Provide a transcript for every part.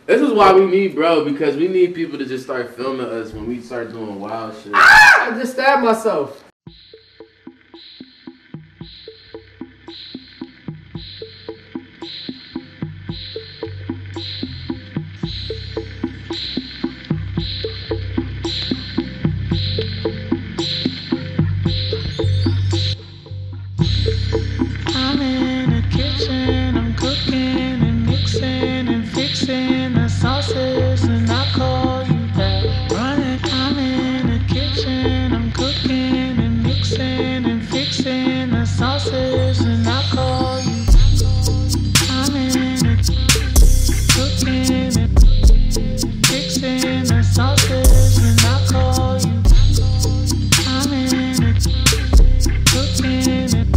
This is why we need bro, because we need people to just start filming us when we start doing wild shit. I just stabbed myself. I'm in the kitchen, I'm cooking and mixing and fixing the sauces, and I call you back. Running, I'm in the kitchen, I'm cooking and mixing and fixing the sauces, and I call you. I'm in the cooking and fixing the sauces, and I call you. I'm in the cooking and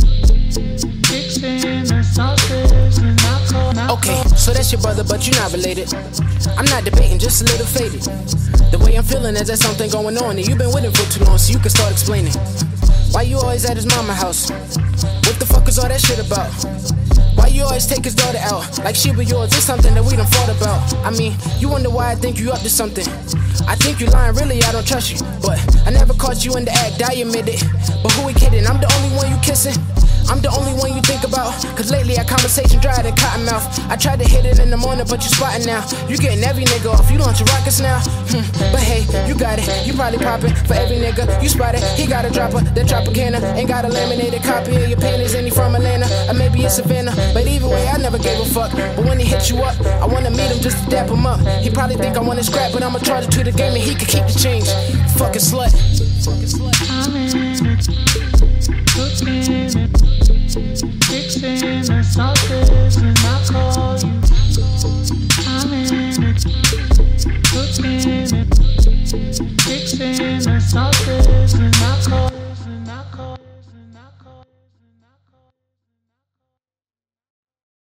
okay, so that's your brother, but you're not related. I'm not debating, just a little faded. The way I'm feeling is there's something going on, and you've been with him for too long, so you can start explaining. Why you always at his mama house? What the fuck is all that shit about? Why you always take his daughter out? Like she was yours, it's something that we done fought about. I mean, you wonder why I think you up to something. I think you lying, really, I don't trust you. But I never caught you in the act, I admit it. But who we kidding? I'm the only one you kissing. I'm the only one you think about. Cause lately our conversation dried in cotton mouth. I tried to hit it in the morning, but you spotting now. You getting every nigga off, you launching rockets now. But hey, you got it, you probably popping. For every nigga you spotted, he got a dropper. That Tropicana ain't got a laminated copy of your panties, and he from Atlanta, or maybe it's Savannah. But either way, I never gave a fuck. But when he hit you up, I wanna meet him just to dap him up. He probably think I wanna scrap, but I'ma charge it to the game and he can keep the change. Fucking slut. I'm in it, cooking it, fixing the sauces, and I call you. I'm in it, cooking it, fixing the sauces.